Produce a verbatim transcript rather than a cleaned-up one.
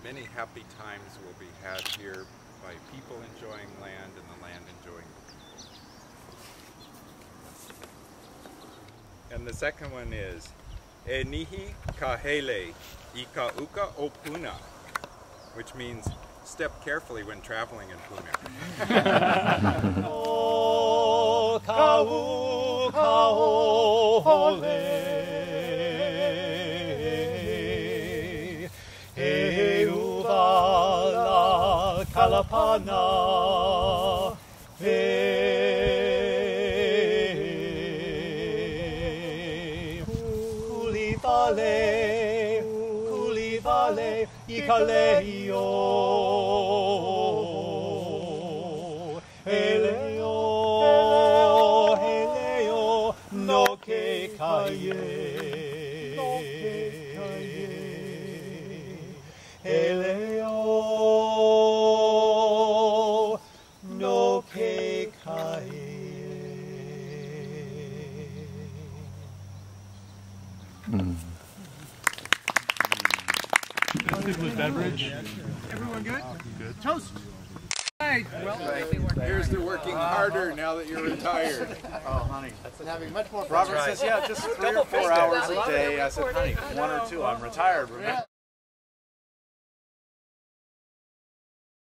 many happy times will be had here by people enjoying land and the land enjoying people. And the second one is E nihi kahele I ka uka o puna, which means step carefully when traveling in Puna. O ka uka o hole e uvala kalapana e kuli vale kuli vale I ka leo he leo he leo no ke kaye Eleo no ke kai. Good with beverage. Everyone good? Good. Toast. All right. Well, Here's to working harder now that you're retired. oh, honey, that's having much more fun. Robert says, yeah, just three or four hours a day. I said, honey, one or two. I'm retired. Remember?